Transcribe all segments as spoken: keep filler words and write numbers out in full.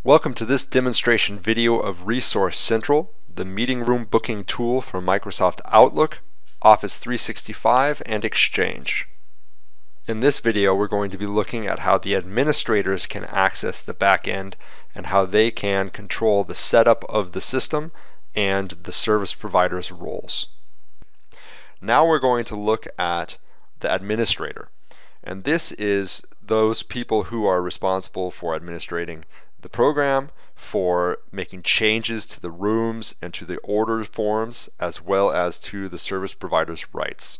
Welcome to this demonstration video of Resource Central, the meeting room booking tool for Microsoft Outlook, Office three sixty-five, and Exchange. In this video, we're going to be looking at how the administrators can access the back end and how they can control the setup of the system and the service provider's roles. Now we're going to look at the administrator. And this is those people who are responsible for administrating the program, for making changes to the rooms and to the order forms, as well as to the service provider's rights.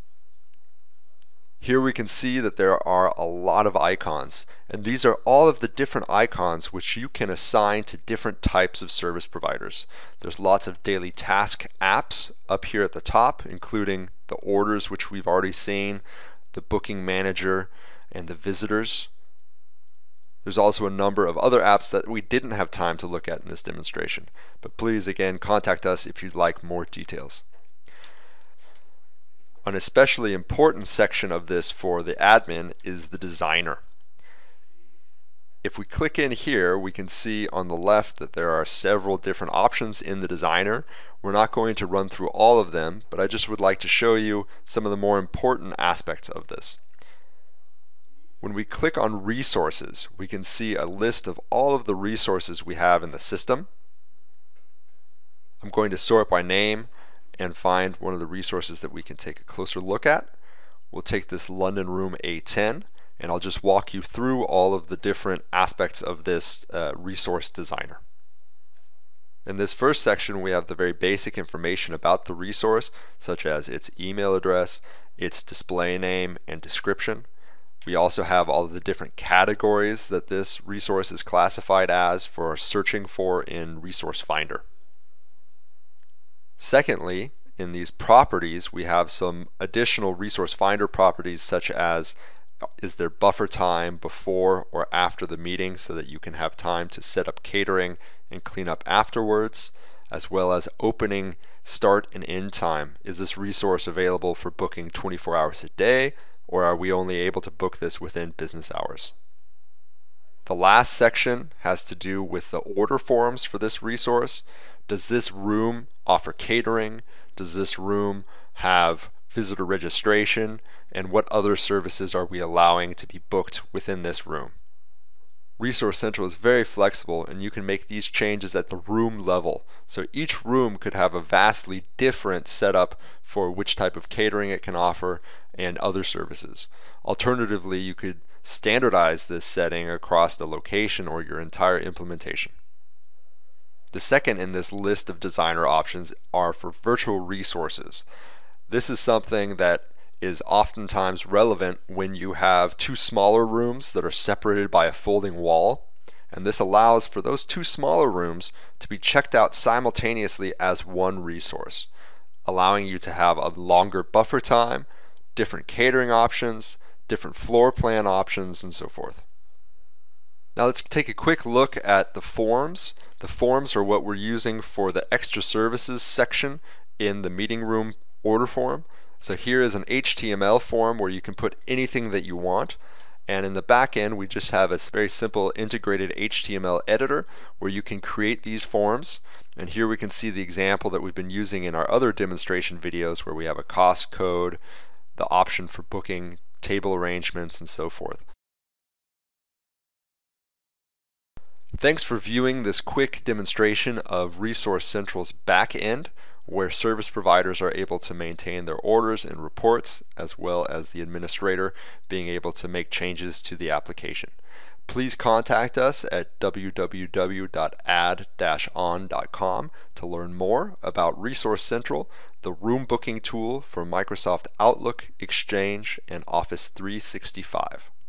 Here we can see that there are a lot of icons, and these are all of the different icons which you can assign to different types of service providers. There's lots of daily task apps up here at the top, including the orders, which we've already seen, the booking manager, and the visitors. There's also a number of other apps that we didn't have time to look at in this demonstration, but please again contact us if you'd like more details. An especially important section of this for the admin is the designer. If we click in here, we can see on the left that there are several different options in the designer. We're not going to run through all of them, but I just would like to show you some of the more important aspects of this. When we click on resources, we can see a list of all of the resources we have in the system. I'm going to sort by name and find one of the resources that we can take a closer look at. We'll take this London Room A ten, and I'll just walk you through all of the different aspects of this uh, resource designer. In this first section, we have the very basic information about the resource, such as its email address, its display name, and description. We also have all of the different categories that this resource is classified as for searching for in Resource Finder. Secondly, in these properties, we have some additional Resource Finder properties, such as is there buffer time before or after the meeting, so that you can have time to set up catering and clean up afterwards, as well as opening, start, and end time. Is this resource available for booking twenty-four hours a day, or are we only able to book this within business hours? The last section has to do with the order forms for this resource. Does this room offer catering? Does this room have visitor registration? And what other services are we allowing to be booked within this room? Resource Central is very flexible, and you can make these changes at the room level. So each room could have a vastly different setup for which type of catering it can offer and other services. Alternatively, you could standardize this setting across the location or your entire implementation. The second in this list of designer options are for virtual resources. This is something that is oftentimes relevant when you have two smaller rooms that are separated by a folding wall, and this allows for those two smaller rooms to be checked out simultaneously as one resource, allowing you to have a longer buffer time, different catering options, different floor plan options, and so forth. Now let's take a quick look at the forms. The forms are what we're using for the extra services section in the meeting room order form. So here is an H T M L form where you can put anything that you want, and in the back end we just have a very simple integrated H T M L editor where you can create these forms. And here we can see the example that we've been using in our other demonstration videos, where we have a cost code, the option for booking, table arrangements, and so forth. Thanks for viewing this quick demonstration of Resource Central's back end, where service providers are able to maintain their orders and reports, as well as the administrator being able to make changes to the application. Please contact us at w w w dot add dash on dot com to learn more about Resource Central, the room booking tool for Microsoft Outlook, Exchange, and Office three sixty-five.